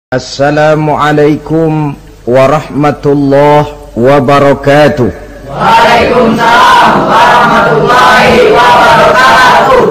Assalamualaikum warahmatullahi wabarakatuh. Waalaikumsalam warahmatullahi wabarakatuh.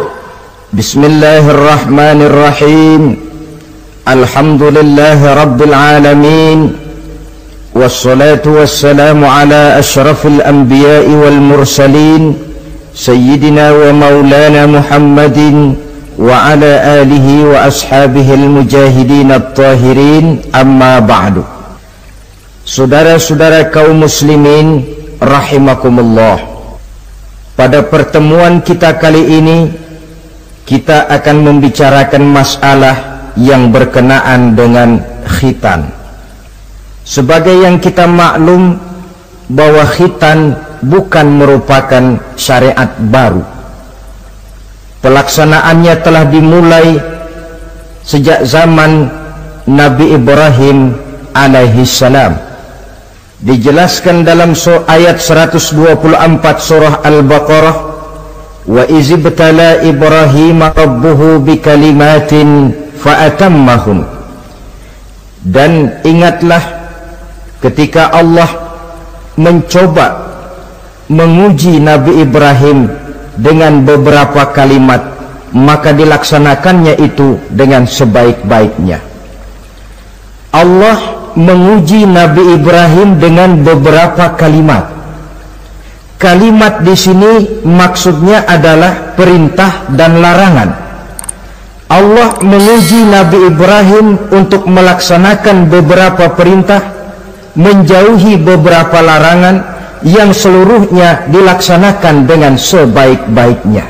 Bismillahirrahmanirrahim. Alhamdulillahi rabbil alamin. Wassalatu wassalamu ala ashrafil anbiya'i wal mursalin Sayyidina wa maulana Muhammadin wa ala alihi wa ashabihi al-mujahidin at-tahirin, amma ba'du. Saudara-saudara kaum muslimin rahimakumullah, pada pertemuan kita kali ini kita akan membicarakan masalah yang berkenaan dengan khitan. Sebagai yang kita maklum bahwa khitan bukan merupakan syariat baru. Pelaksanaannya telah dimulai sejak zaman Nabi Ibrahim alaihi salam. Dijelaskan dalam ayat 124 surah Al-Baqarah, wa izibtala Ibrahim rabbuhu bikalimatin fa'atammahum. Dan ingatlah ketika Allah mencoba menguji Nabi Ibrahim dengan beberapa kalimat, maka dilaksanakannya itu dengan sebaik-baiknya. Allah menguji Nabi Ibrahim dengan beberapa kalimat. Kalimat di sini maksudnya adalah perintah dan larangan. Allah menguji Nabi Ibrahim untuk melaksanakan beberapa perintah, menjauhi beberapa larangan, yang seluruhnya dilaksanakan dengan sebaik-baiknya.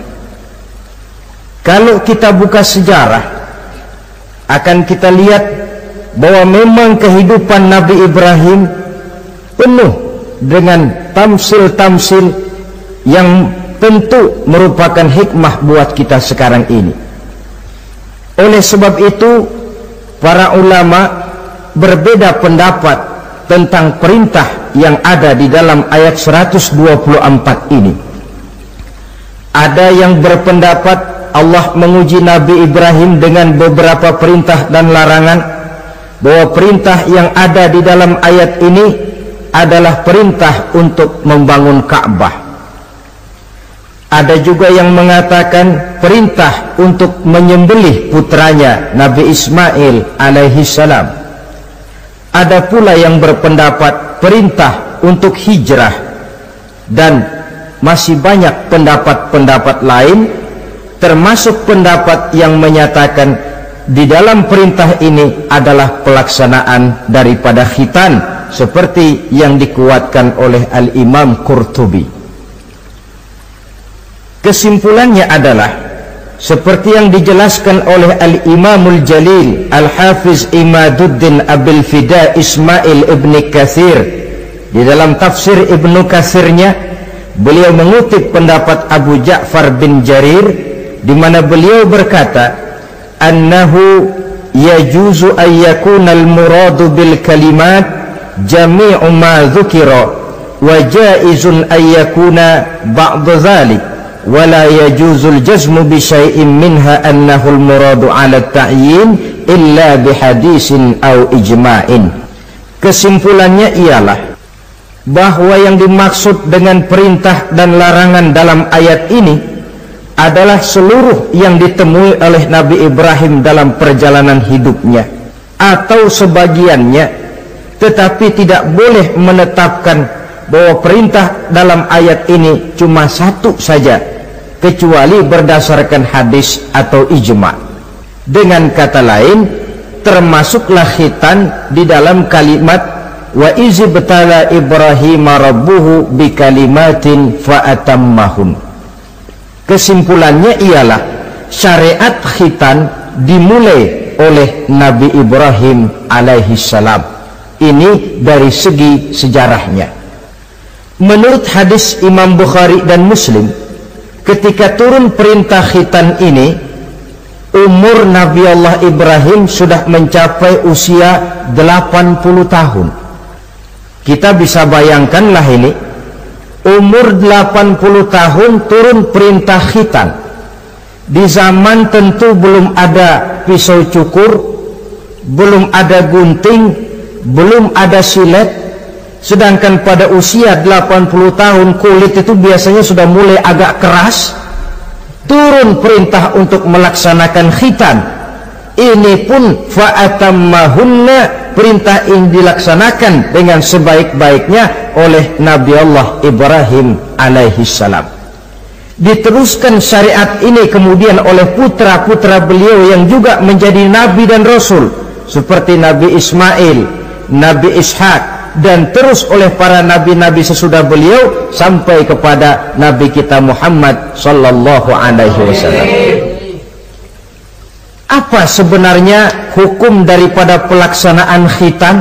Kalau kita buka sejarah, akan kita lihat bahwa memang kehidupan Nabi Ibrahim penuh dengan tamsil-tamsil yang tentu merupakan hikmah buat kita sekarang ini. Oleh sebab itu, para ulama berbeda pendapat tentang perintah yang ada di dalam ayat 124 ini. Ada yang berpendapat Allah menguji Nabi Ibrahim dengan beberapa perintah dan larangan, bahwa perintah yang ada di dalam ayat ini adalah perintah untuk membangun Ka'bah. Ada juga yang mengatakan perintah untuk menyembelih putranya Nabi Ismail alaihi salam. Ada pula yang berpendapat perintah untuk hijrah, dan masih banyak pendapat-pendapat lain, termasuk pendapat yang menyatakan di dalam perintah ini adalah pelaksanaan daripada khitan, seperti yang dikuatkan oleh Al-Imam Qurtubi. Kesimpulannya adalah seperti yang dijelaskan oleh Al-Imamul Jalil Al-Hafiz Imaduddin Abil Fida Ismail Ibn Kathir di dalam tafsir Ibnu Kathirnya. Beliau mengutip pendapat Abu Ja'far bin Jarir, di mana beliau berkata, annahu yajuzu an yakuna al-muradu bil kalimat jami'u ma dzukira wa jaizun an yakuna ba'du dzalik wala yajuzul jazmu bi syai'in minha annahu al-muradu 'ala at-ta'yin illa bi hadisin aw ijma'in. Kesimpulannya ialah bahwa yang dimaksud dengan perintah dan larangan dalam ayat ini adalah seluruh yang ditemui oleh Nabi Ibrahim dalam perjalanan hidupnya, atau sebagiannya, tetapi tidak boleh menetapkan bahwa perintah dalam ayat ini cuma satu saja, kecuali berdasarkan hadis atau ijma'. Dengan kata lain, termasuklah khitan di dalam kalimat wa izibtala Ibrahim rabbuhu bikalimatin fa'atammahum. Kesimpulannya ialah syariat khitan dimulai oleh Nabi Ibrahim alaihi salam. Ini dari segi sejarahnya. Menurut hadis Imam Bukhari dan Muslim, ketika turun perintah khitan ini, umur Nabi Allah Ibrahim sudah mencapai usia 80 tahun. Kita bisa bayangkanlah ini, umur 80 tahun turun perintah khitan. Di zaman tentu belum ada pisau cukur, belum ada gunting, belum ada silet. Sedangkan pada usia 80 tahun kulit itu biasanya sudah mulai agak keras. Turun perintah untuk melaksanakan khitan. Ini pun fa'atammahunna, perintah ini dilaksanakan dengan sebaik-baiknya oleh Nabi Allah Ibrahim alaihissalam. Diteruskan syariat ini kemudian oleh putra-putra beliau yang juga menjadi nabi dan rasul, seperti Nabi Ismail, Nabi Ishak, dan terus oleh para nabi-nabi sesudah beliau sampai kepada Nabi kita Muhammad sallallahu alaihi wasallam. Apa sebenarnya hukum daripada pelaksanaan khitan?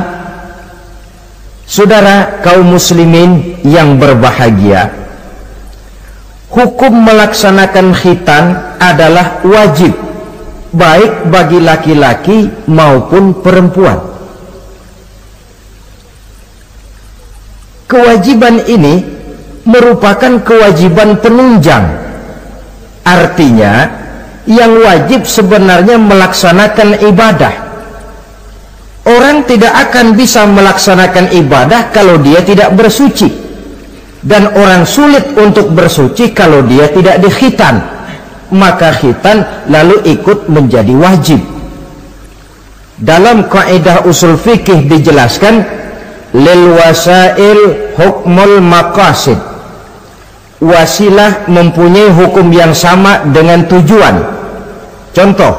Saudara kaum muslimin yang berbahagia, hukum melaksanakan khitan adalah wajib, baik bagi laki-laki maupun perempuan. Kewajiban ini merupakan kewajiban penunjang. Artinya, yang wajib sebenarnya melaksanakan ibadah. Orang tidak akan bisa melaksanakan ibadah kalau dia tidak bersuci. Dan orang sulit untuk bersuci kalau dia tidak dikhitan. Maka khitan lalu ikut menjadi wajib. Dalam kaidah usul fikih dijelaskan, lil wasail hukmul maqasid. Wasilah mempunyai hukum yang sama dengan tujuan. Contoh,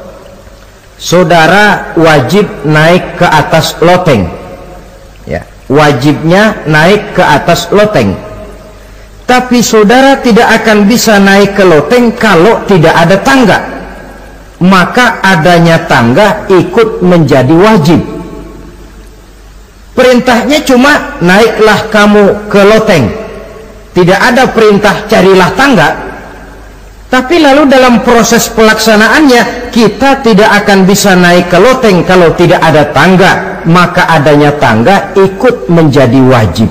saudara wajib naik ke atas loteng, ya, wajibnya naik ke atas loteng. Tapi saudara tidak akan bisa naik ke loteng kalau tidak ada tangga. Maka adanya tangga ikut menjadi wajib. Perintahnya cuma naiklah kamu ke loteng. Tidak ada perintah carilah tangga. Tapi lalu dalam proses pelaksanaannya kita tidak akan bisa naik ke loteng kalau tidak ada tangga. Maka adanya tangga ikut menjadi wajib.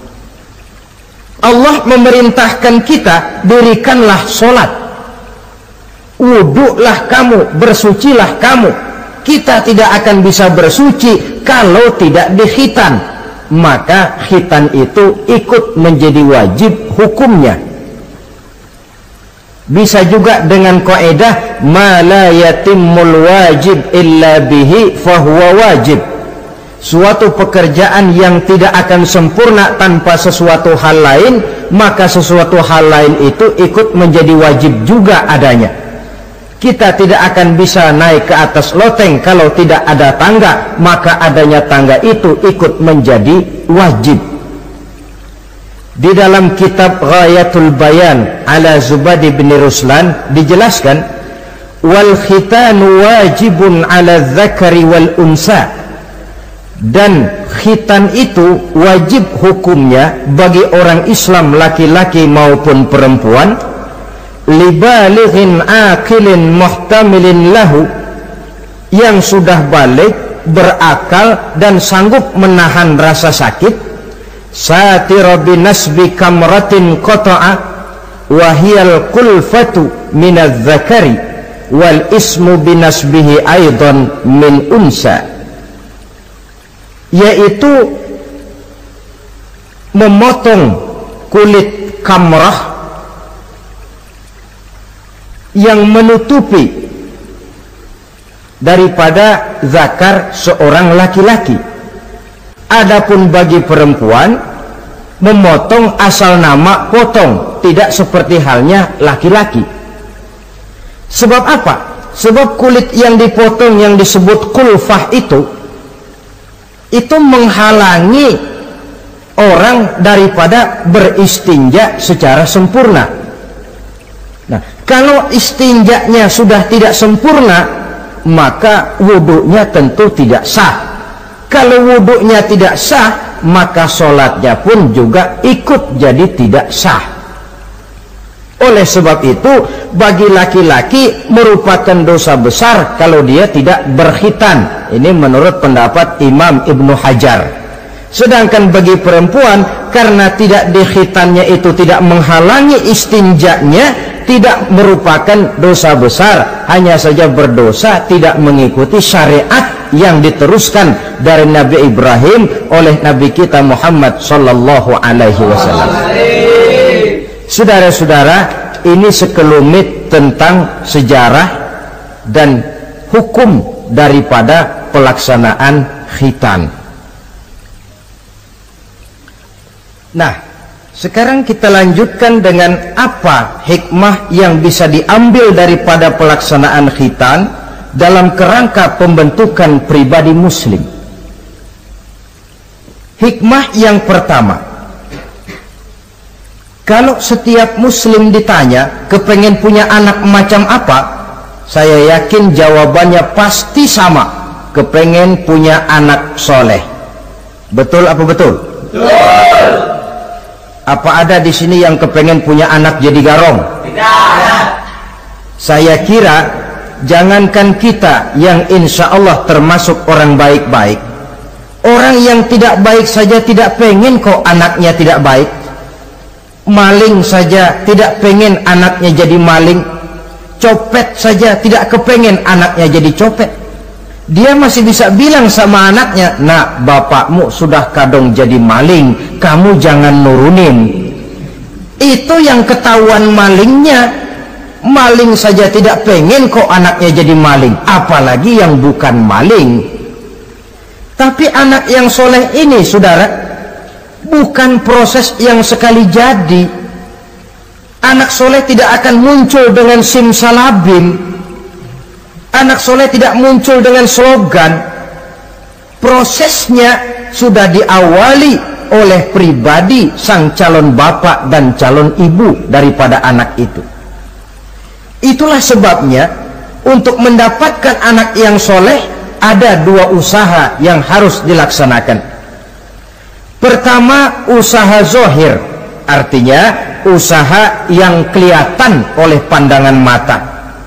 Allah memerintahkan kita, dirikanlah sholat, wuduklah kamu, bersucilah kamu. Kita tidak akan bisa bersuci kalau tidak dikhitan. Maka khitan itu ikut menjadi wajib hukumnya. Bisa juga dengan kaidah ma la yatimmul wajib illa bihi fahuwa wajib. Suatu pekerjaan yang tidak akan sempurna tanpa sesuatu hal lain, maka sesuatu hal lain itu ikut menjadi wajib juga adanya. Kita tidak akan bisa naik ke atas loteng kalau tidak ada tangga, maka adanya tangga itu ikut menjadi wajib. Di dalam kitab Ghayatul Bayan ala Zubadi bin Ruslan dijelaskan, wal khitanu wajibun ala dzakari wal unsa. Dan khitan itu wajib hukumnya bagi orang Islam laki-laki maupun perempuan, libalighin aqilin muhtamilin lahu, yang sudah balik, berakal dan sanggup menahan rasa sakit, satira binasbi kamratin qata'a wahiyal kulfatu minadz zakari wal ismu binasbihi aidan min unsa, yaitu memotong kulit kamrah yang menutupi daripada zakar seorang laki-laki. Adapun bagi perempuan, memotong asal nama potong, tidak seperti halnya laki-laki. Sebab apa? Sebab kulit yang dipotong yang disebut kulfah itu menghalangi orang daripada beristinja secara sempurna. Nah, kalau istinjanya sudah tidak sempurna, maka wudhunya tentu tidak sah. Kalau wudhunya tidak sah, maka sholatnya pun juga ikut jadi tidak sah. Oleh sebab itu, bagi laki-laki merupakan dosa besar kalau dia tidak berkhitan. Ini menurut pendapat Imam Ibnu Hajar. Sedangkan bagi perempuan, karena tidak dikhitannya itu tidak menghalangi istinjanya, tidak merupakan dosa besar, hanya saja berdosa tidak mengikuti syariat yang diteruskan dari Nabi Ibrahim oleh Nabi kita Muhammad sallallahu alaihi wasallam. Saudara-saudara, ini sekelumit tentang sejarah dan hukum daripada pelaksanaan khitan. Nah, sekarang kita lanjutkan dengan apa hikmah yang bisa diambil daripada pelaksanaan khitan dalam kerangka pembentukan pribadi muslim. Hikmah yang pertama, kalau setiap muslim ditanya kepengen punya anak macam apa, saya yakin jawabannya pasti sama, kepengen punya anak soleh. Betul apa betul? Betul. Apa ada di sini yang kepengen punya anak jadi garong? Tidak. Saya kira jangankan kita yang insya Allah termasuk orang baik-baik, orang yang tidak baik saja tidak pengen kok anaknya tidak baik. Maling saja tidak pengen anaknya jadi maling. Copet saja tidak kepengen anaknya jadi copet. Dia masih bisa bilang sama anaknya, "Nak, bapakmu sudah kadung jadi maling, kamu jangan nurunin." Itu yang ketahuan malingnya. Maling saja tidak pengen kok anaknya jadi maling, apalagi yang bukan maling. Tapi anak yang soleh ini, saudara, bukan proses yang sekali jadi. Anak soleh tidak akan muncul dengan simsalabim. Anak soleh tidak muncul dengan slogan. Prosesnya sudah diawali oleh pribadi sang calon bapak dan calon ibu daripada anak itu. Itulah sebabnya untuk mendapatkan anak yang soleh ada dua usaha yang harus dilaksanakan. Pertama, usaha zohir, artinya usaha yang kelihatan oleh pandangan mata.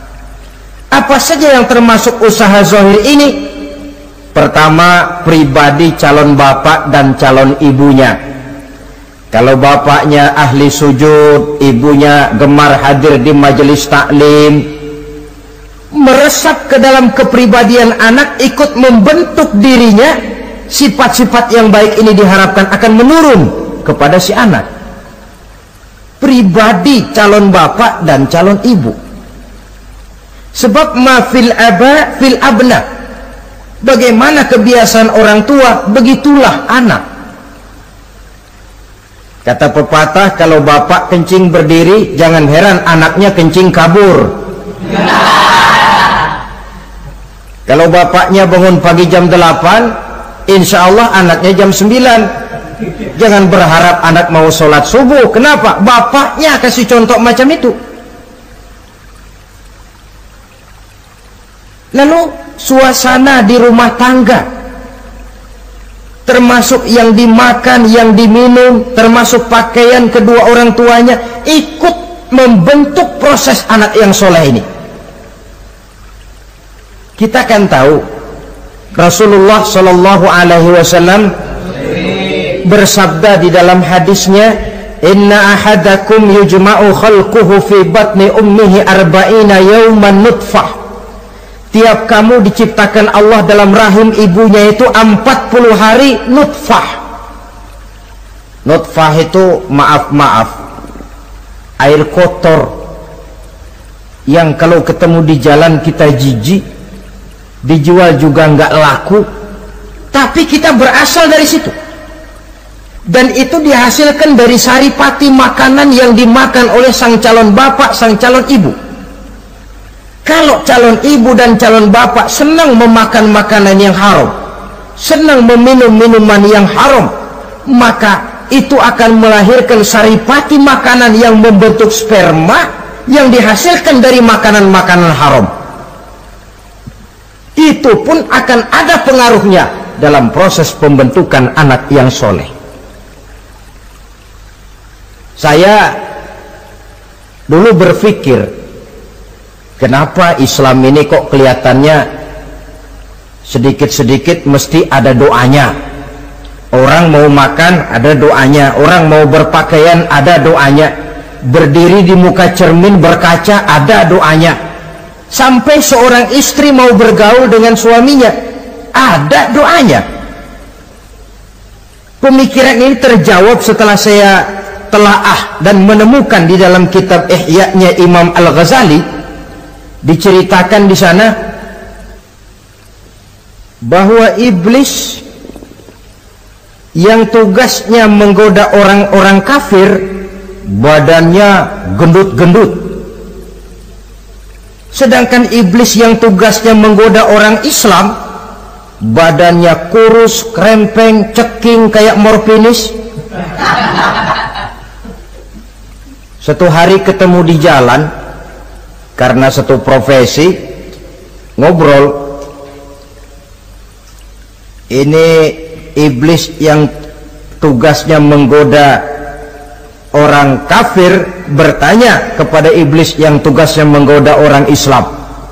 Apa saja yang termasuk usaha zohir ini? Pertama, pribadi calon bapak dan calon ibunya. Kalau bapaknya ahli sujud, ibunya gemar hadir di majelis taklim, meresap ke dalam kepribadian anak, ikut membentuk dirinya. Sifat-sifat yang baik ini diharapkan akan menurun kepada si anak. Pribadi calon bapak dan calon ibu. Sebab ma fil aba fil abna. Bagaimana kebiasaan orang tua, begitulah anak. Kata pepatah, kalau bapak kencing berdiri, jangan heran anaknya kencing kabur. Kalau bapaknya bangun pagi jam 8, insya Allah anaknya jam 9. Jangan berharap anak mau sholat subuh. Kenapa? Bapaknya kasih contoh macam itu. Lalu suasana di rumah tangga, termasuk yang dimakan, yang diminum, termasuk pakaian kedua orang tuanya, ikut membentuk proses anak yang soleh ini. Kita kan tahu Rasulullah Shallallahu Alaihi Wasallam bersabda di dalam hadisnya, "Inna ahadakum yujma'u khalquhu fi batni ummihi arba'ina yawman nutfah." Tiap kamu diciptakan Allah dalam rahim ibunya itu 40 hari nutfah. Nutfah itu maaf air kotor yang kalau ketemu di jalan kita jijik, dijual juga nggak laku, tapi kita berasal dari situ. Dan itu dihasilkan dari saripati makanan yang dimakan oleh sang calon bapak, sang calon ibu. Kalau calon ibu dan calon bapak senang memakan makanan yang haram, senang meminum minuman yang haram, maka itu akan melahirkan saripati makanan yang membentuk sperma yang dihasilkan dari makanan-makanan haram. Itu pun akan ada pengaruhnya dalam proses pembentukan anak yang soleh. Saya dulu berpikir, kenapa Islam ini kok kelihatannya sedikit-sedikit mesti ada doanya. Orang mau makan ada doanya, orang mau berpakaian ada doanya, berdiri di muka cermin berkaca ada doanya. Sampai seorang istri mau bergaul dengan suaminya, ada doanya. Pemikiran ini terjawab setelah saya telaah dan menemukan di dalam kitab Ihya-nya Imam Al-Ghazali. Diceritakan di sana bahwa iblis yang tugasnya menggoda orang-orang kafir badannya gendut-gendut, sedangkan iblis yang tugasnya menggoda orang Islam badannya kurus, krempeng, ceking kayak morfinis. Satu hari ketemu di jalan karena satu profesi, ngobrol. Ini iblis yang tugasnya menggoda orang kafir bertanya kepada iblis yang tugasnya menggoda orang Islam,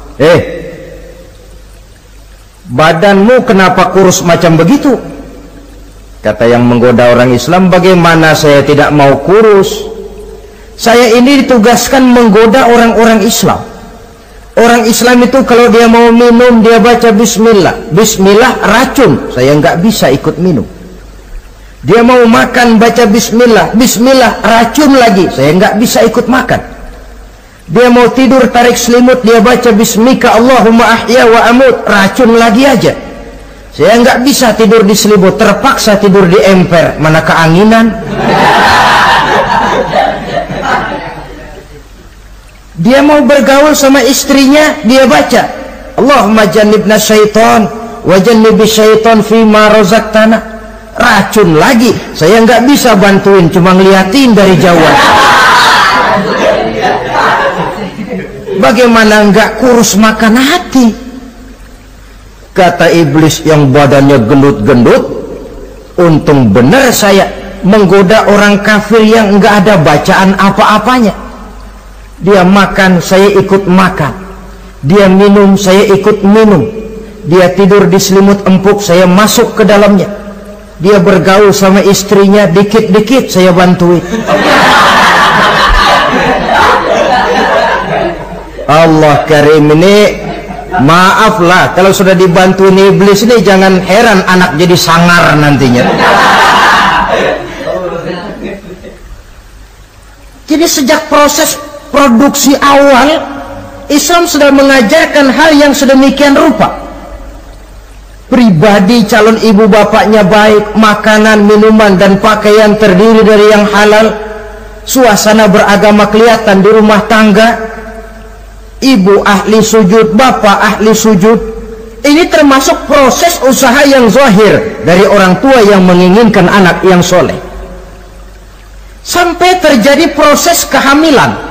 badanmu kenapa kurus macam begitu? Kata yang menggoda orang Islam, bagaimana saya tidak mau kurus? Saya ini ditugaskan menggoda orang-orang Islam. Orang Islam itu kalau dia mau minum dia baca bismillah. Bismillah racun, saya nggak bisa ikut minum. Dia mau makan baca bismillah. Bismillah racun lagi, saya nggak bisa ikut makan. Dia mau tidur tarik selimut, dia baca bismika Allahumma ahya wa amut, racun lagi aja. Saya nggak bisa tidur di selimut, terpaksa tidur di emper, mana keanginan. Dia mau bergaul sama istrinya, dia baca Allahumma jannibna syaitan wa jannibi syaitan fima razaqtana, racun lagi. Saya nggak bisa bantuin, cuma ngeliatin dari jauhan. Bagaimana nggak kurus makan hati? Kata iblis yang badannya gendut-gendut, untung benar saya menggoda orang kafir yang nggak ada bacaan apa-apanya. Dia makan, saya ikut makan. Dia minum, saya ikut minum. Dia tidur di selimut empuk, saya masuk ke dalamnya. Dia bergaul sama istrinya, dikit-dikit saya bantuin. Allah Karim, ini maaflah kalau sudah dibantuin iblis ini, jangan heran anak jadi sangar nantinya. Jadi sejak proses produksi awal, Islam sudah mengajarkan hal yang sedemikian rupa. Pribadi calon ibu bapaknya baik, makanan, minuman, dan pakaian terdiri dari yang halal. Suasana beragama kelihatan di rumah tangga. Ibu ahli sujud, bapak ahli sujud. Ini termasuk proses usaha yang zahir dari orang tua yang menginginkan anak yang soleh. Sampai terjadi proses kehamilan.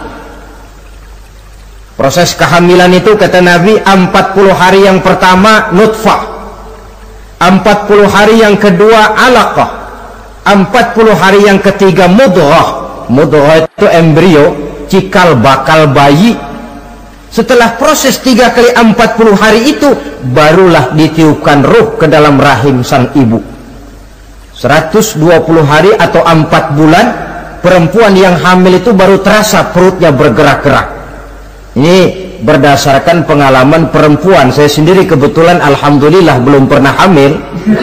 Proses kehamilan itu kata Nabi 40 hari yang pertama nutfah, 40 hari yang kedua alaqah, 40 hari yang ketiga mudghah. Mudghah itu embrio, cikal bakal bayi. Setelah proses 3 kali 40 hari itu, barulah ditiupkan ruh ke dalam rahim sang ibu. 120 hari atau 4 bulan, perempuan yang hamil itu baru terasa perutnya bergerak-gerak. Ini berdasarkan pengalaman perempuan. Saya sendiri kebetulan alhamdulillah belum pernah hamil.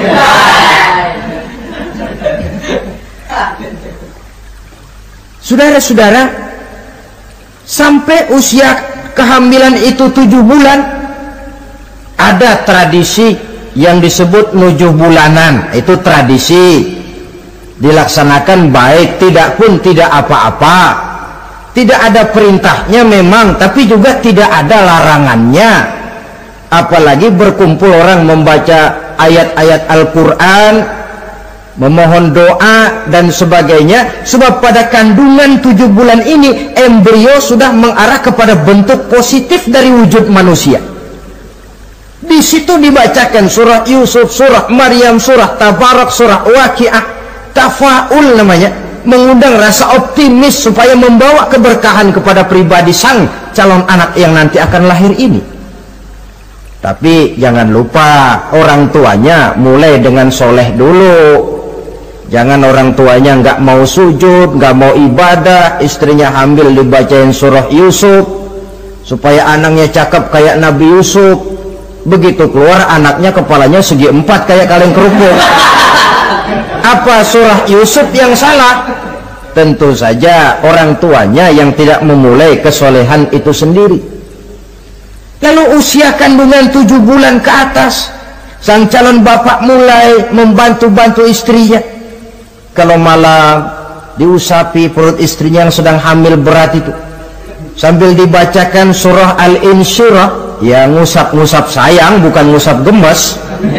Saudara-saudara, sampai usia kehamilan itu 7 bulan, ada tradisi yang disebut nujuh bulanan. Itu tradisi dilaksanakan baik, tidak pun tidak apa-apa. Tidak ada perintahnya memang, tapi juga tidak ada larangannya. Apalagi berkumpul orang membaca ayat-ayat Al-Quran, memohon doa dan sebagainya. Sebab pada kandungan 7 bulan ini, embrio sudah mengarah kepada bentuk positif dari wujud manusia. Di situ dibacakan surah Yusuf, surah Maryam, surah Tabarak, surah Waqiah, tafaul namanya, mengundang rasa optimis supaya membawa keberkahan kepada pribadi sang calon anak yang nanti akan lahir ini. Tapi jangan lupa orang tuanya mulai dengan soleh dulu. Jangan orang tuanya nggak mau sujud, nggak mau ibadah, istrinya hamil dibacain surah Yusuf supaya anaknya cakep kayak Nabi Yusuf. Begitu keluar anaknya kepalanya segi 4 kayak kaleng kerupuk. Apa surah Yusuf yang salah? Tentu saja orang tuanya yang tidak memulai kesolehan itu sendiri. Lalu usia kandungan 7 bulan ke atas, sang calon bapak mulai membantu-bantu istrinya. Kalau malam diusapi perut istrinya yang sedang hamil berat itu, sambil dibacakan surah Al-Insyirah, ya ngusap-ngusap sayang, bukan ngusap gemes.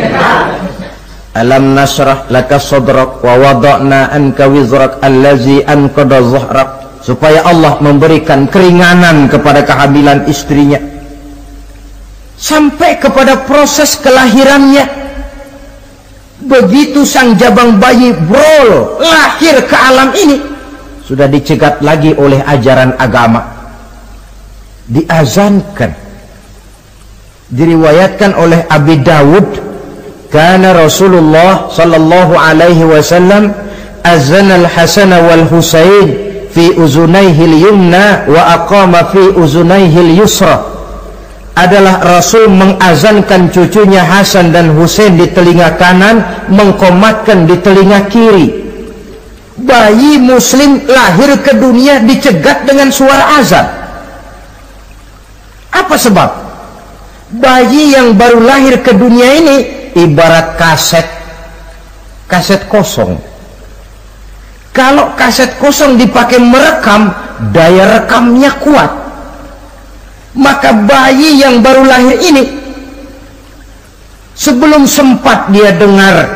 Alam nasrah laka sadrak wa wada'na anka wizrak allazi anqadha dhahrak, supaya Allah memberikan keringanan kepada kehamilan istrinya sampai kepada proses kelahirannya. Begitu sang jabang bayi brol lahir ke alam ini, sudah dicegat lagi oleh ajaran agama, diazankan. Diriwayatkan oleh Abi Dawud, kana Rasulullah sallallahu alaihi wasallam azana al-Hasan wal Husain fi uzunaihi al-yumna wa aqama fi uzunaihi al-yusra. Adalah Rasul mengazankan cucunya Hasan dan Husain di telinga kanan, mengkomatkan di telinga kiri. Bayi muslim lahir ke dunia dicegat dengan suara azan. Apa sebab? Bayi yang baru lahir ke dunia ini ibarat kaset kosong. Kalau kaset kosong dipakai merekam, daya rekamnya kuat. Maka bayi yang baru lahir ini, sebelum sempat dia dengar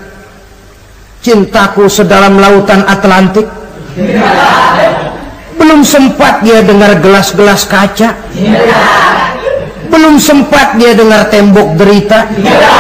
cintaku sedalam lautan Atlantik, belum sempat dia dengar gelas-gelas kaca, belum sempat dia dengar tembok derita,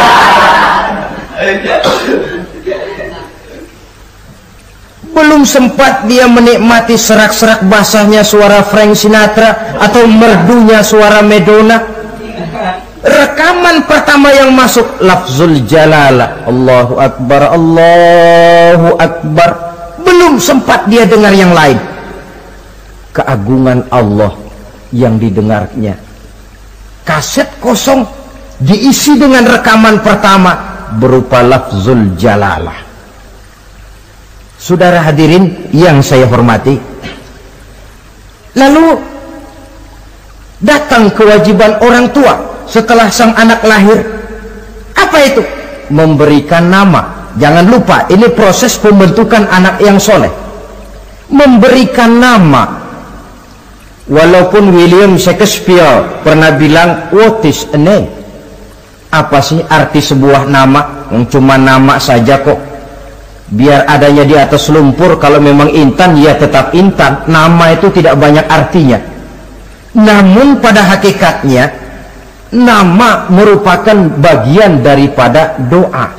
belum sempat dia menikmati serak-serak basahnya suara Frank Sinatra atau merdunya suara Madonna. Rekaman pertama yang masuk lafzul jalalah, Allahu Akbar, Allahu Akbar. Belum sempat dia dengar yang lain. Keagungan Allah yang didengarnya. Kaset kosong diisi dengan rekaman pertama berupa lafzul jalalah. Saudara hadirin yang saya hormati, lalu datang kewajiban orang tua setelah sang anak lahir. Apa itu? Memberikan nama. Jangan lupa, ini proses pembentukan anak yang soleh. Memberikan nama. Walaupun William Shakespeare pernah bilang, what is a name? Apa sih arti sebuah nama? Yang cuma nama saja kok. Biar adanya di atas lumpur, kalau memang intan ya tetap intan. Nama itu tidak banyak artinya. Namun pada hakikatnya nama merupakan bagian daripada doa.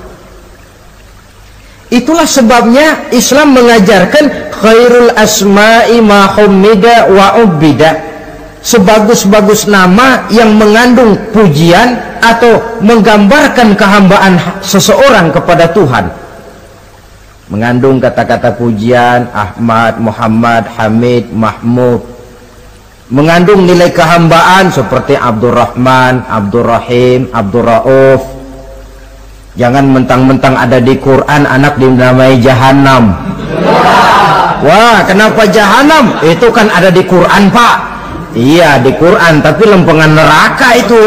Itulah sebabnya Islam mengajarkan khairul asma'i ma hummida wa ubbida. Sebagus-bagus nama yang mengandung pujian atau menggambarkan kehambaan seseorang kepada Tuhan. Mengandung kata-kata pujian, Ahmad, Muhammad, Hamid, Mahmud. Mengandung nilai kehambaan seperti Abdurrahman, Abdurrahim, Abdurrauf. Jangan mentang-mentang ada di Quran anak dinamai Jahannam. Wah, kenapa Jahannam? Itu kan ada di Quran, Pak. Iya, di Quran, tapi lempengan neraka itu.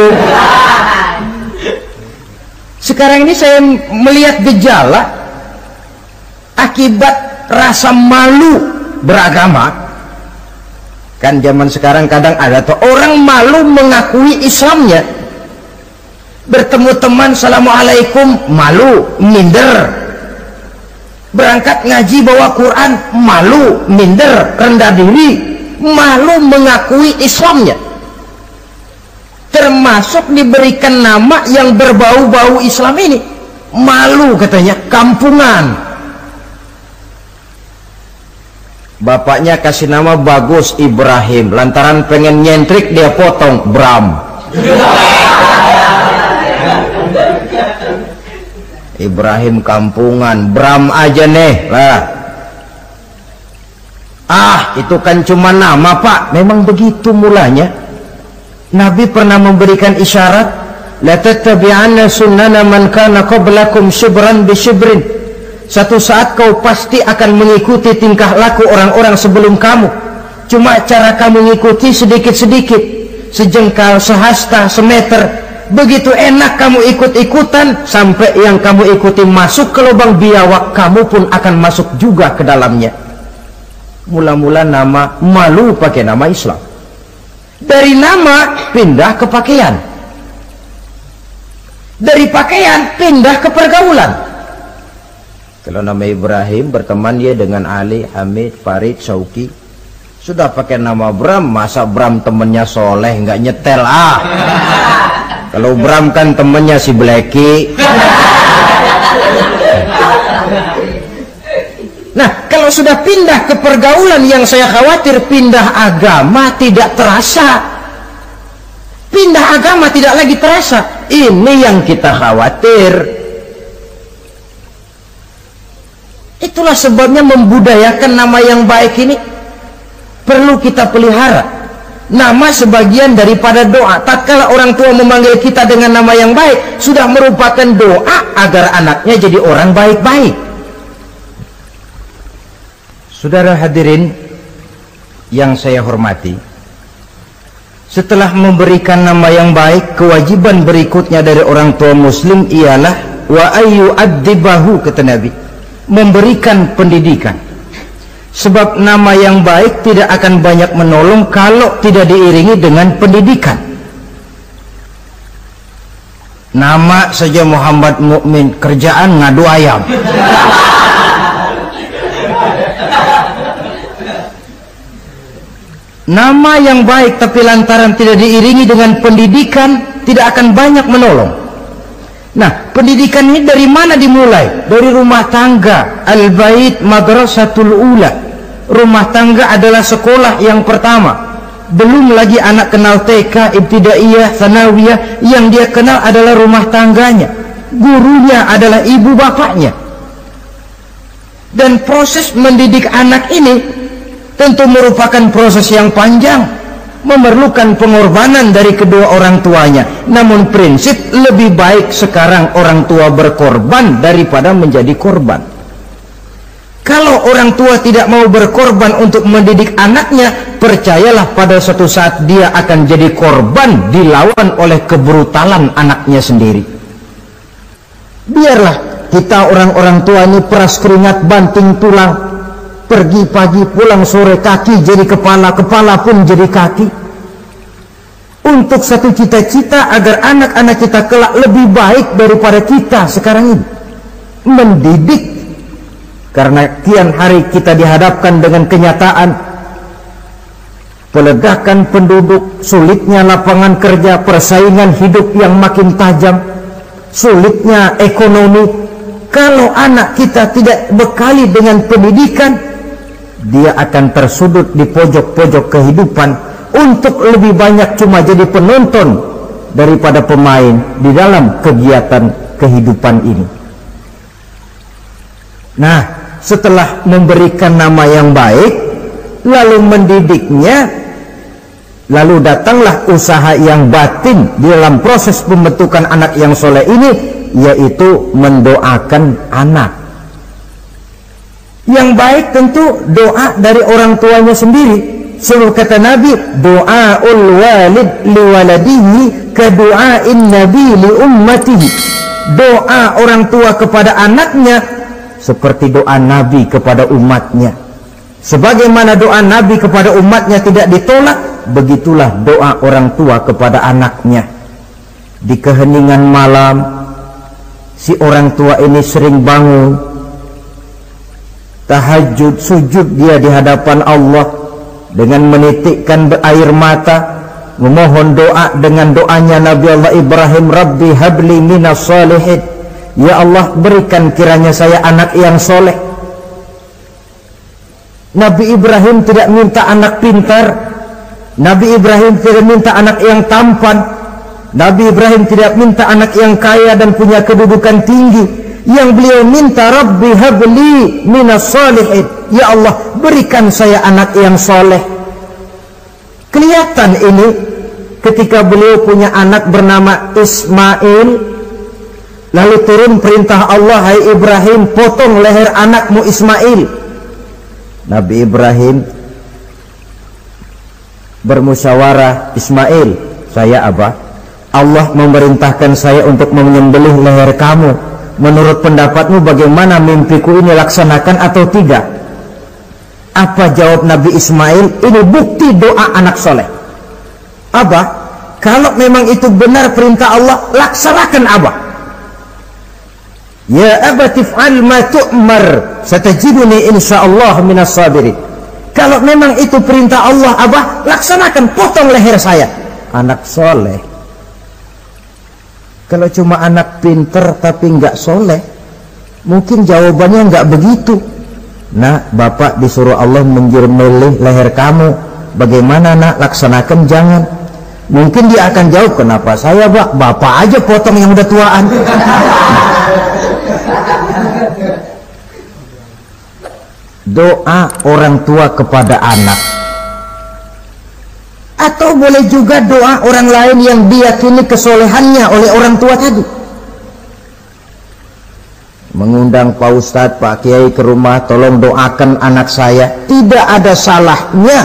Sekarang ini saya melihat gejala akibat rasa malu beragama. Kan zaman sekarang kadang ada tuh orang malu mengakui Islamnya. Bertemu teman, assalamualaikum, malu, minder. Berangkat ngaji bawa Quran, malu, minder, rendah diri, malu mengakui Islamnya. Termasuk diberikan nama yang berbau-bau Islam ini. Malu katanya, kampungan. Bapaknya kasih nama bagus, Ibrahim. Lantaran pengen nyentrik, dia potong Bram. Ibrahim kampungan, Bram aja nih lah. Itu kan cuma nama, Pak. Memang begitu mulanya. Nabi pernah memberikan isyarat, la tattabi'anna sunnana man kana qablakum shibran bi shibrin. Satu saat kau pasti akan mengikuti tingkah laku orang-orang sebelum kamu. Cuma cara kamu mengikuti sedikit-sedikit, sejengkal, sehasta, semeter. Begitu enak kamu ikut-ikutan, sampai yang kamu ikuti masuk ke lubang biawak, kamu pun akan masuk juga ke dalamnya. Mula-mula nama, malu pakai nama Islam. Dari nama pindah ke pakaian, dari pakaian pindah ke pergaulan. Kalau nama Ibrahim, berteman dia dengan Ali, Hamid, Farid, Sauki. Sudah pakai nama Bram, masa Bram temennya soleh nggak nyetel Kalau Bram kan temennya si Blacky. Nah, kalau sudah pindah ke pergaulan, yang saya khawatir pindah agama tidak terasa. Pindah agama tidak lagi terasa. Ini yang kita khawatir. Itulah sebabnya membudayakan nama yang baik ini perlu kita pelihara. Nama sebagian daripada doa. Tatkala orang tua memanggil kita dengan nama yang baik, sudah merupakan doa agar anaknya jadi orang baik-baik. Saudara hadirin yang saya hormati, setelah memberikan nama yang baik, kewajiban berikutnya dari orang tua muslim ialah wa ayyu'addibahu, kata Nabi, memberikan pendidikan. Sebab nama yang baik tidak akan banyak menolong kalau tidak diiringi dengan pendidikan. Nama saja Muhammad Mukmin, kerjaan ngadu ayam. Nama yang baik tapi lantaran tidak diiringi dengan pendidikan, tidak akan banyak menolong. Nah, pendidikan ini dari mana dimulai? Dari rumah tangga. Al-bait madrasatul ula. Rumah tangga adalah sekolah yang pertama. Belum lagi anak kenal TK, ibtidaiyah, tsanawiyah. Yang dia kenal adalah rumah tangganya. Gurunya adalah ibu bapaknya. Dan proses mendidik anak ini tentu merupakan proses yang panjang, memerlukan pengorbanan dari kedua orang tuanya. Namun prinsip lebih baik sekarang orang tua berkorban daripada menjadi korban. Kalau orang tua tidak mau berkorban untuk mendidik anaknya, percayalah pada suatu saat dia akan jadi korban, dilawan oleh kebrutalan anaknya sendiri. Biarlah kita orang-orang tua ini peras keringat, banting tulang, pergi pagi pulang sore, kaki jadi kepala, kepala pun jadi kaki, untuk satu cita-cita agar anak-anak kita kelak lebih baik daripada kita sekarang ini. Mendidik. Karena kian hari kita dihadapkan dengan kenyataan peledakan penduduk, sulitnya lapangan kerja, persaingan hidup yang makin tajam, sulitnya ekonomi. Kalau anak kita tidak bekali dengan pendidikan, dia akan tersudut di pojok-pojok kehidupan untuk lebih banyak cuma jadi penonton daripada pemain di dalam kegiatan kehidupan ini. Nah, setelah memberikan nama yang baik, lalu mendidiknya, lalu datanglah usaha yang batin di dalam proses pembentukan anak yang soleh ini, yaitu mendoakan anak. Yang baik tentu doa dari orang tuanya sendiri. Sebab kata Nabi, doaul walid liwaladihi kadu'ain nabi li ummatihi. Doa orang tua kepada anaknya seperti doa Nabi kepada umatnya. Sebagaimana doa Nabi kepada umatnya tidak ditolak, begitulah doa orang tua kepada anaknya. Di keheningan malam, si orang tua ini sering bangun, tahajud, sujud dia di hadapan Allah dengan menitikkan air mata, memohon doa dengan doanya Nabi Allah Ibrahim, Rabbi habli minas salihin. Ya Allah, berikan kiranya saya anak yang soleh. Nabi Ibrahim tidak minta anak pintar, Nabi Ibrahim tidak minta anak yang tampan, Nabi Ibrahim tidak minta anak yang kaya dan punya kedudukan tinggi. Yang beliau minta, Rabbi habli minas salihin. Ya Allah, berikan saya anak yang soleh. Kelihatan ini ketika beliau punya anak bernama Ismail, lalu turun perintah Allah, hai Ibrahim, potong leher anakmu Ismail. Nabi Ibrahim bermusyawarah, Ismail, saya Abah, Allah memerintahkan saya untuk menyembelih leher kamu. Menurut pendapatmu bagaimana, mimpiku ini laksanakan atau tidak? Apa jawab Nabi Ismail? Ini bukti doa anak soleh. Abah, kalau memang itu benar perintah Allah, laksanakan Abah. Ya abati if'al ma tu'mar satajiduni insyaallah minas sabirin. Kalau memang itu perintah Allah, Abah, laksanakan, potong leher saya. Anak soleh. Kalau cuma anak pinter tapi nggak soleh, mungkin jawabannya nggak begitu. Nah, bapak disuruh Allah menyembelih leher kamu, bagaimana nak, laksanakan jangan. Mungkin dia akan jawab, kenapa saya Pak, bapak aja potong yang udah tuaan. Doa orang tua kepada anak, atau boleh juga doa orang lain yang diyakini kesolehannya oleh orang tua tadi. Mengundang Pak Ustadz, Pak Kiai ke rumah, tolong doakan anak saya, tidak ada salahnya.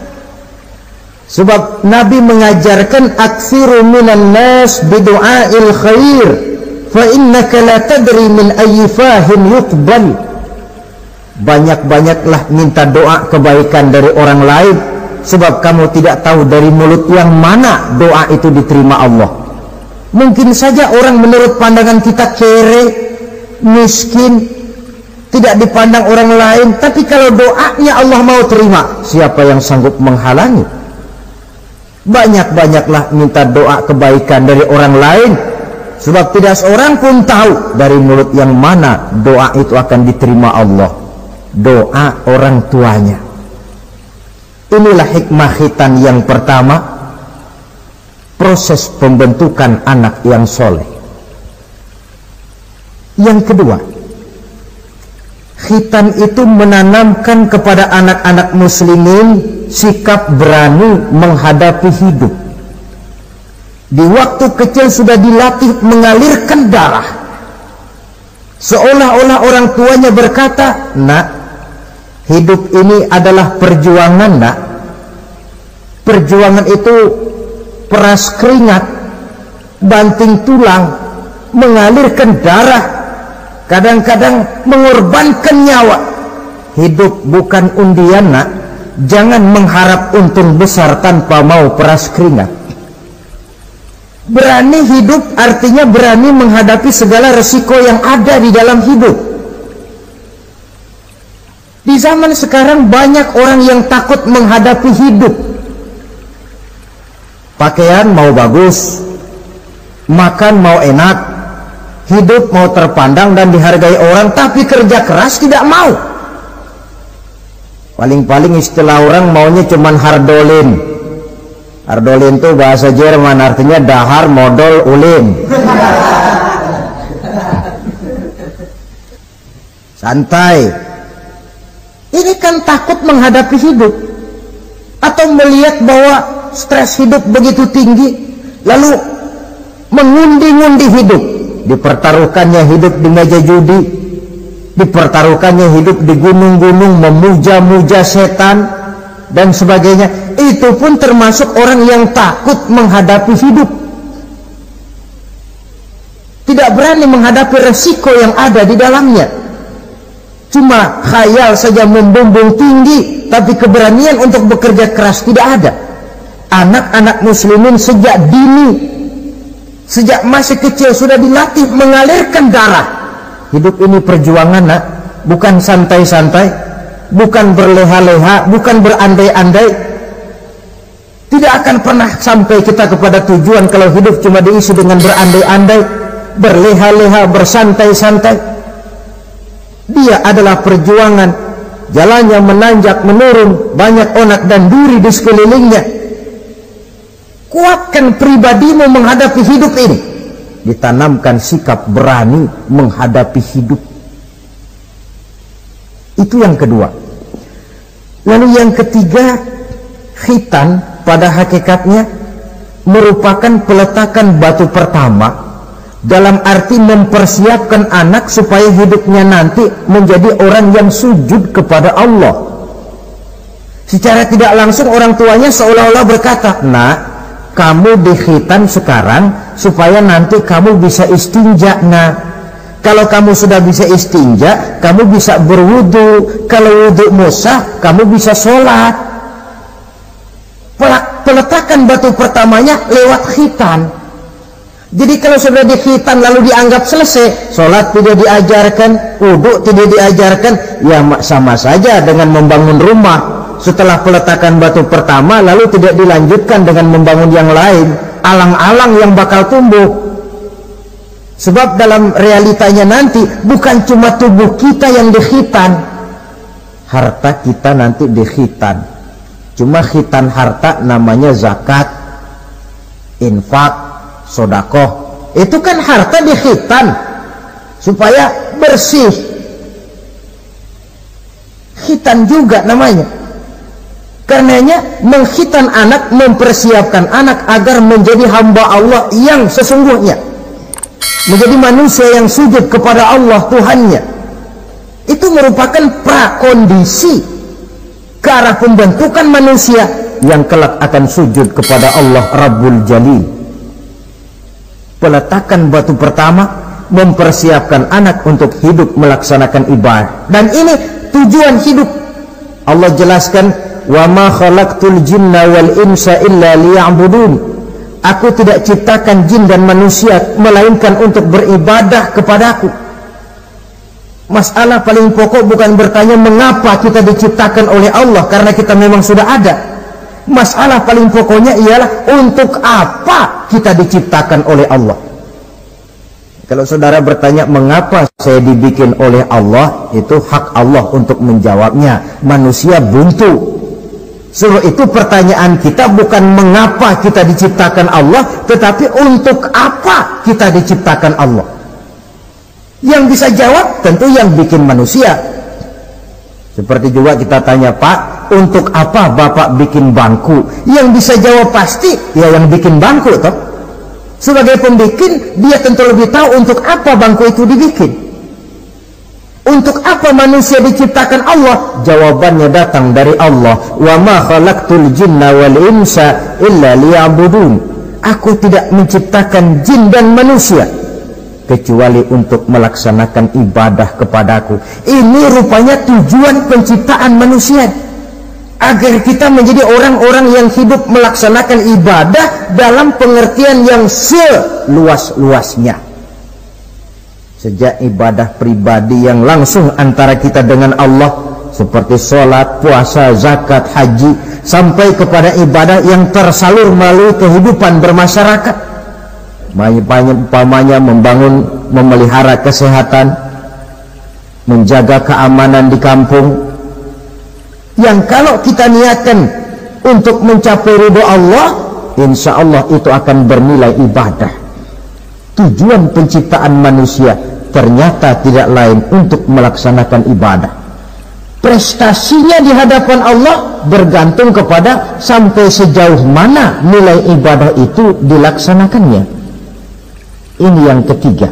Sebab Nabi mengajarkan aksiru minan nas bidu'ail khair fa innaka la tadri min ayyi fahin yuqbal. Banyak-banyaklah minta doa kebaikan dari orang lain, sebab kamu tidak tahu dari mulut yang mana doa itu diterima Allah. Mungkin saja orang menurut pandangan kita kere, miskin, tidak dipandang orang lain, tapi kalau doanya Allah mau terima, siapa yang sanggup menghalangi? Banyak-banyaklah minta doa kebaikan dari orang lain, sebab tidak seorang pun tahu dari mulut yang mana doa itu akan diterima Allah. Doa orang tuanya. Inilah hikmah khitan yang pertama, proses pembentukan anak yang soleh. Yang kedua, khitan itu menanamkan kepada anak-anak muslimin sikap berani menghadapi hidup. Di waktu kecil sudah dilatih mengalirkan darah, seolah-olah orang tuanya berkata, nak, hidup ini adalah perjuangan, nak. Perjuangan itu peras keringat, banting tulang, mengalirkan darah, kadang-kadang mengorbankan nyawa. Hidup bukan undian, nak. Jangan mengharap untung besar tanpa mau peras keringat. Berani hidup artinya berani menghadapi segala resiko yang ada di dalam hidup. Di zaman sekarang banyak orang yang takut menghadapi hidup. Pakaian mau bagus, makan mau enak, hidup mau terpandang dan dihargai orang, tapi kerja keras tidak mau. Paling-paling istilah orang maunya cuman hardolin. Hardolin itu bahasa Jerman, artinya dahar modal ulin. Santai. Ini kan takut menghadapi hidup, atau melihat bahwa stres hidup begitu tinggi, lalu mengundi-ngundi hidup. Dipertaruhkannya hidup di meja judi, dipertaruhkannya hidup di gunung-gunung, memuja-muja setan dan sebagainya. Itu pun termasuk orang yang takut menghadapi hidup, tidak berani menghadapi resiko yang ada di dalamnya. Cuma khayal saja membumbung tinggi, tapi keberanian untuk bekerja keras tidak ada. Anak-anak muslimin sejak dini, sejak masih kecil sudah dilatih mengalirkan darah. Hidup ini perjuangan, nak. Bukan santai-santai, bukan berleha-leha, bukan berandai-andai. Tidak akan pernah sampai kita kepada tujuan kalau hidup cuma diisi dengan berandai-andai, berleha-leha, bersantai-santai. Dia adalah perjuangan, jalannya menanjak menurun, banyak onak dan duri di sekelilingnya. Kuatkan pribadimu menghadapi hidup ini, ditanamkan sikap berani menghadapi hidup. Itu yang kedua. Lalu yang ketiga, khitan pada hakikatnya merupakan peletakan batu pertama dalam arti mempersiapkan anak supaya hidupnya nanti menjadi orang yang sujud kepada Allah. Secara tidak langsung orang tuanya seolah-olah berkata, "Nak, kamu dikhitan sekarang supaya nanti kamu bisa istinja. Nah, kalau kamu sudah bisa istinja, kamu bisa berwudu. Kalau wudu musah, kamu bisa sholat." Peletakan batu pertamanya lewat khitan. Jadi kalau sudah dikhitan lalu dianggap selesai, sholat tidak diajarkan, wudu tidak diajarkan, ya sama saja dengan membangun rumah. Setelah peletakan batu pertama lalu tidak dilanjutkan dengan membangun yang lain, alang-alang yang bakal tumbuh. Sebab dalam realitanya nanti bukan cuma tubuh kita yang dikhitan, harta kita nanti dikhitan. Cuma khitan harta namanya zakat, infak, sodakoh. Itu kan harta dikhitan supaya bersih. Khitan juga namanya. Karenanya mengkhitan anak, mempersiapkan anak agar menjadi hamba Allah yang sesungguhnya, menjadi manusia yang sujud kepada Allah Tuhannya. Itu merupakan prakondisi ke arah pembentukan manusia yang kelak akan sujud kepada Allah Rabbul Jalil. Peletakan batu pertama mempersiapkan anak untuk hidup melaksanakan ibadah, dan ini tujuan hidup. Allah jelaskan, "Wa ma khalaqtul jinna wal insa illa liya'budun." Aku tidak ciptakan jin dan manusia melainkan untuk beribadah kepadaku. Masalah paling pokok bukan bertanya mengapa kita diciptakan oleh Allah, karena kita memang sudah ada. Masalah paling pokoknya ialah untuk apa kita diciptakan oleh Allah. Kalau saudara bertanya mengapa saya dibikin oleh Allah, itu hak Allah untuk menjawabnya. Manusia buntu. Suruh itu pertanyaan kita bukan mengapa kita diciptakan Allah, tetapi untuk apa kita diciptakan Allah. Yang bisa jawab tentu yang bikin manusia. Seperti juga kita tanya, "Pak, untuk apa Bapak bikin bangku?" Yang bisa jawab pasti ya yang bikin bangku toh. Sebagai pembikin, dia tentu lebih tahu untuk apa bangku itu dibikin. Untuk apa manusia diciptakan Allah? Jawabannya datang dari Allah. "Wa ma khalaqtul jinna wal insa illa liya'budun." Aku tidak menciptakan jin dan manusia kecuali untuk melaksanakan ibadah kepadaku. Ini rupanya tujuan penciptaan manusia, agar kita menjadi orang-orang yang hidup melaksanakan ibadah dalam pengertian yang seluas-luasnya. Sejak ibadah pribadi yang langsung antara kita dengan Allah, seperti sholat, puasa, zakat, haji, sampai kepada ibadah yang tersalur melalui kehidupan bermasyarakat. Umpamanya memelihara kesehatan, menjaga keamanan di kampung, yang kalau kita niatkan untuk mencapai ridho Allah, insya Allah itu akan bernilai ibadah. Tujuan penciptaan manusia ternyata tidak lain untuk melaksanakan ibadah. Prestasinya di hadapan Allah bergantung kepada sampai sejauh mana nilai ibadah itu dilaksanakannya. Ini yang ketiga.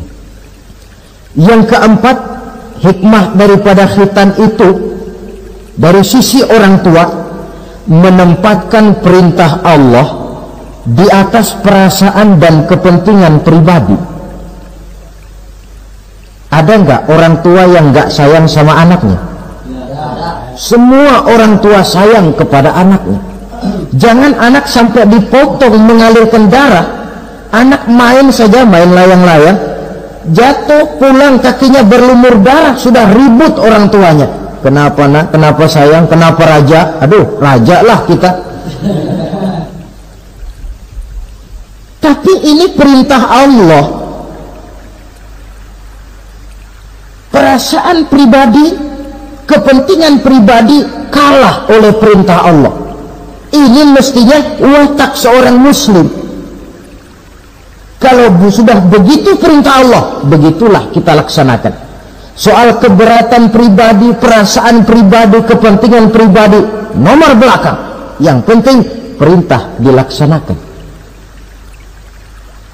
Yang keempat, hikmah daripada khitan itu dari sisi orang tua menempatkan perintah Allah di atas perasaan dan kepentingan pribadi. Ada nggak orang tua yang nggak sayang sama anaknya? Semua orang tua sayang kepada anaknya. Jangan anak sampai dipotong mengalirkan darah. Anak main saja, main layang-layang, jatuh, pulang kakinya berlumur darah, sudah ribut orang tuanya. Kenapa nak? Kenapa sayang? Kenapa raja? Aduh, raja lah kita. Tapi ini perintah Allah. Perasaan pribadi, kepentingan pribadi kalah oleh perintah Allah. Ini mestinya watak seorang muslim. Kalau sudah begitu perintah Allah, begitulah kita laksanakan. Soal keberatan pribadi, perasaan pribadi, kepentingan pribadi, nomor belakang. Yang penting perintah dilaksanakan.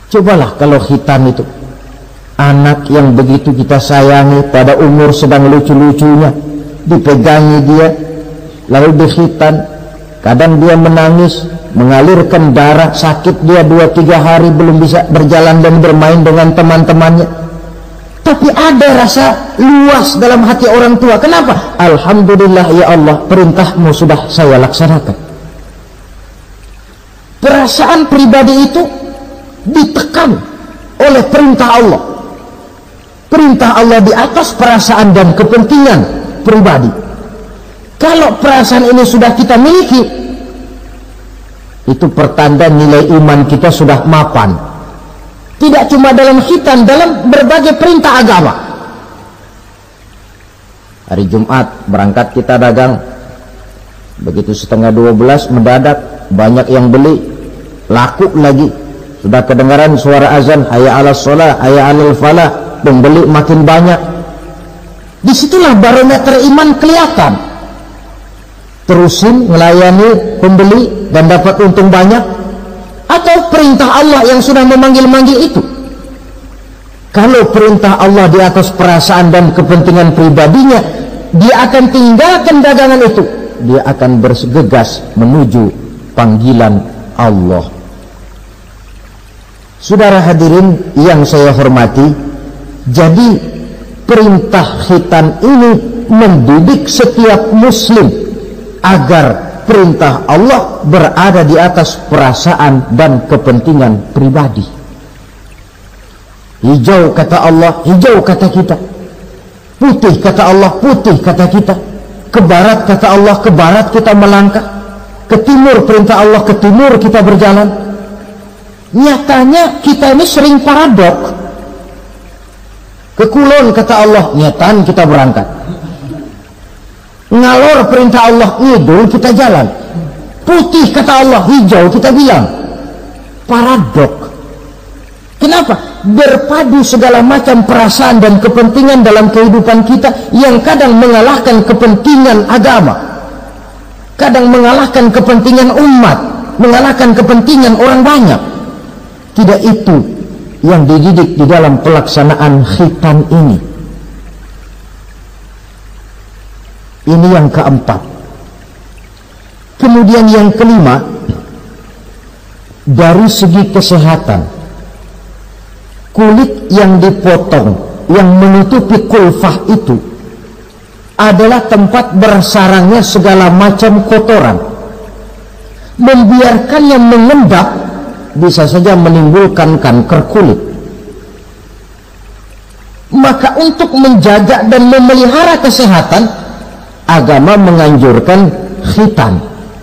Cobalah kalau khitan itu anak yang begitu kita sayangi, pada umur sedang lucu-lucunya, dipegangi dia lalu dikhitan, kadang dia menangis, mengalirkan darah, sakit dia 2-3 hari belum bisa berjalan dan bermain dengan teman-temannya, tapi ada rasa luas dalam hati orang tua. Kenapa? Alhamdulillah ya Allah, perintahmu sudah saya laksanakan. Perasaan pribadi itu ditekan oleh perintah Allah. Perintah Allah di atas perasaan dan kepentingan pribadi. Kalau perasaan ini sudah kita miliki, itu pertanda nilai iman kita sudah mapan. Tidak cuma dalam khitan, dalam berbagai perintah agama. Hari Jumat berangkat kita dagang, begitu 11:30 mendadak banyak yang beli, laku lagi. Sudah kedengaran suara azan, hayya 'alas shalah, hayya 'alal falah, pembeli makin banyak. Disitulah barometer iman kelihatan. Terusin melayani pembeli dan dapat untung banyak, atau perintah Allah yang sudah memanggil-manggil itu. Kalau perintah Allah di atas perasaan dan kepentingan pribadinya, dia akan tinggalkan dagangan itu, dia akan bergegas menuju panggilan Allah. Saudara hadirin yang saya hormati, jadi perintah khitan ini mendidik setiap muslim agar perintah Allah berada di atas perasaan dan kepentingan pribadi. Hijau kata Allah, hijau kata kita. Putih kata Allah, putih kata kita. Ke barat kata Allah, ke barat kita melangkah. Ke timur perintah Allah, ke timur kita berjalan. Nyatanya kita ini sering paradok. Ke kulon kata Allah, nyatan kita berangkat. Ngalor perintah Allah, ngidul kita jalan. Putih kata Allah, hijau kita bilang. Paradok. Kenapa? Berpadu segala macam perasaan dan kepentingan dalam kehidupan kita yang kadang mengalahkan kepentingan agama, kadang mengalahkan kepentingan umat, mengalahkan kepentingan orang banyak. Tidak itu yang dididik di dalam pelaksanaan khitan ini. Ini yang keempat. Kemudian yang kelima, dari segi kesehatan, kulit yang dipotong, yang menutupi kulfah itu adalah tempat bersarangnya segala macam kotoran. Membiarkannya mengendap bisa saja menimbulkan kanker kulit. Maka untuk menjaga dan memelihara kesehatan, agama menganjurkan khitan.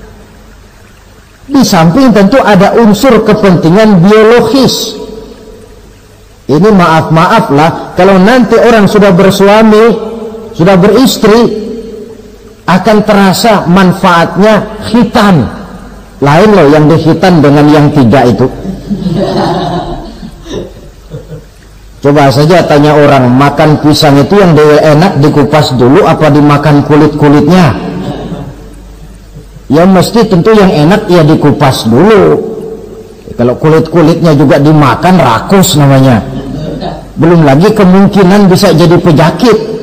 Di samping tentu ada unsur kepentingan biologis. Ini maaf-maaflah, kalau nanti orang sudah bersuami, sudah beristri, akan terasa manfaatnya khitan. Lain loh yang dikhitan dengan yang tidak itu. Coba saja tanya orang, makan pisang itu yang enak dikupas dulu apa dimakan kulit-kulitnya? Ya mesti tentu yang enak ya dikupas dulu. Kalau kulit-kulitnya juga dimakan, rakus namanya. Belum lagi kemungkinan bisa jadi penyakit.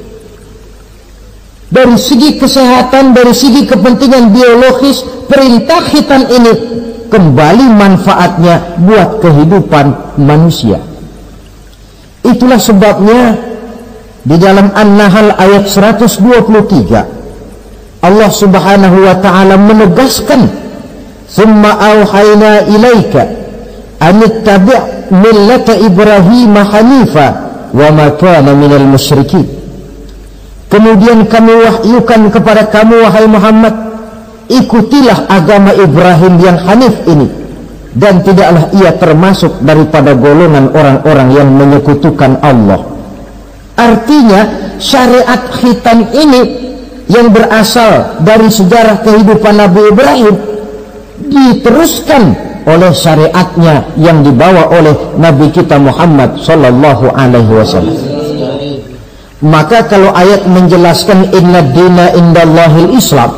Dari segi kesehatan, dari segi kepentingan biologis, perintah khitan ini kembali manfaatnya buat kehidupan manusia. Itulah sebabnya di dalam An-Nahl ayat 123 Allah Subhanahu wa taala menegaskan, "Tsumma auhayna ilaika an ittabi' millata Ibrahim hanifa wa ma kana minal musyrikin." Kemudian kami wahyukan kepada kamu wahai Muhammad, ikutilah agama Ibrahim yang hanif ini, dan tidaklah ia termasuk daripada golongan orang-orang yang menyekutukan Allah. Artinya syariat khitan ini yang berasal dari sejarah kehidupan Nabi Ibrahim diteruskan oleh syariatnya yang dibawa oleh Nabi kita Muhammad sallallahu alaihi wasallam. Maka kalau ayat menjelaskan inna dina indallahil Islam,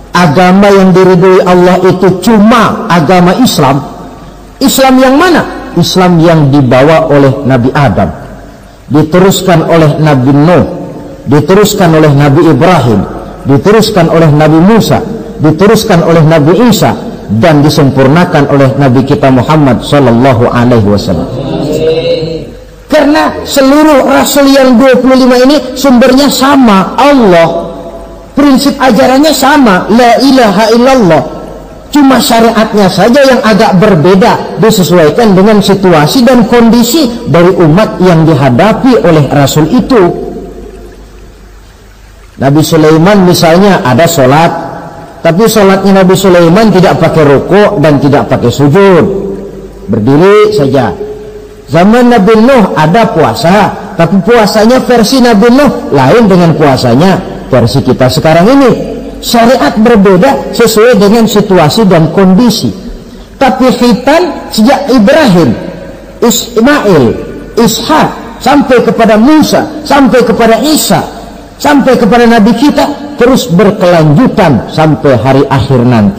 agama yang diridhoi Allah itu cuma agama Islam. Islam yang mana? Islam yang dibawa oleh Nabi Adam, diteruskan oleh Nabi Nuh, diteruskan oleh Nabi Ibrahim, diteruskan oleh Nabi Musa, diteruskan oleh Nabi Isa, dan disempurnakan oleh Nabi kita Muhammad sallallahu alaihi wasallam. Karena seluruh rasul yang 25 ini sumbernya sama, Allah. Prinsip ajarannya sama, la ilaha illallah. Cuma syariatnya saja yang agak berbeda, disesuaikan dengan situasi dan kondisi dari umat yang dihadapi oleh rasul itu. Nabi Sulaiman misalnya ada sholat, tapi sholatnya Nabi Sulaiman tidak pakai rukuk dan tidak pakai sujud, berdiri saja. Zaman Nabi Nuh ada puasa, tapi puasanya versi Nabi Nuh lain dengan puasanya versi kita sekarang ini. Syariat berbeda sesuai dengan situasi dan kondisi. Tapi khitan sejak Ibrahim, Ismail, Ishak, sampai kepada Musa, sampai kepada Isa, sampai kepada Nabi kita, terus berkelanjutan sampai hari akhir nanti.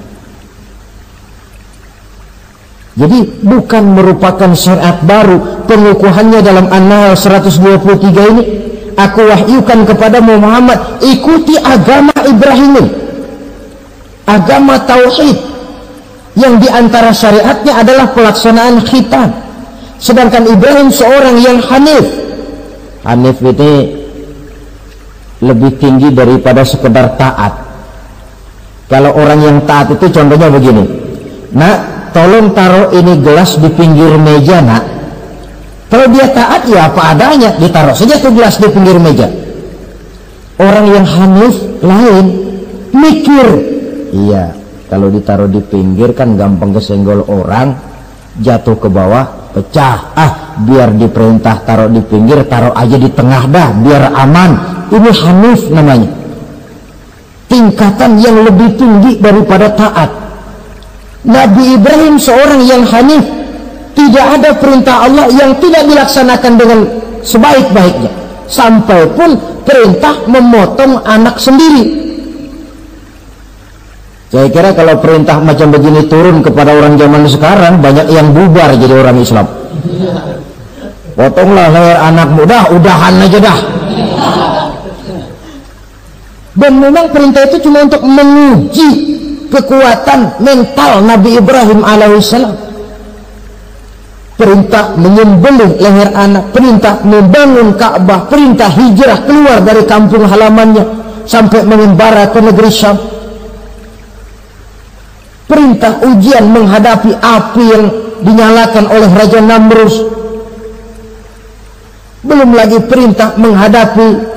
Jadi bukan merupakan syariat baru. Pengukuhannya dalam An-Nahl 123 ini, aku wahyukan kepada Muhammad, ikuti agama Ibrahim, agama tauhid, yang diantara syariatnya adalah pelaksanaan khitan. Sedangkan Ibrahim seorang yang hanif. Hanif ini lebih tinggi daripada sekedar taat. Kalau orang yang taat itu contohnya begini, nak, tolong taruh ini gelas di pinggir meja, nak. Kalau dia taat ya apa adanya, ditaruh saja tuh gelas di pinggir meja. Orang yang hanif lain, mikir. Iya, kalau ditaruh di pinggir kan gampang kesenggol orang, jatuh ke bawah, pecah. Biar diperintah taruh di pinggir, taruh aja di tengah dah, biar aman. Ini hanif namanya. Tingkatan yang lebih tinggi daripada taat. Nabi Ibrahim seorang yang hanif. Tidak ada perintah Allah yang tidak dilaksanakan dengan sebaik-baiknya. Sampai pun perintah memotong anak sendiri. Saya kira kalau perintah macam begini turun kepada orang zaman sekarang, banyak yang bubar jadi orang Islam. Potonglah leher anak muda, udahan aja dah. Dan memang perintah itu cuma untuk menguji kekuatan mental Nabi Ibrahim alaihissalam. Perintah menyembelih leher anak, perintah membangun Ka'bah, perintah hijrah keluar dari kampung halamannya sampai mengembara ke negeri Syam, perintah ujian menghadapi api yang dinyalakan oleh Raja Namrus, belum lagi perintah menghadapi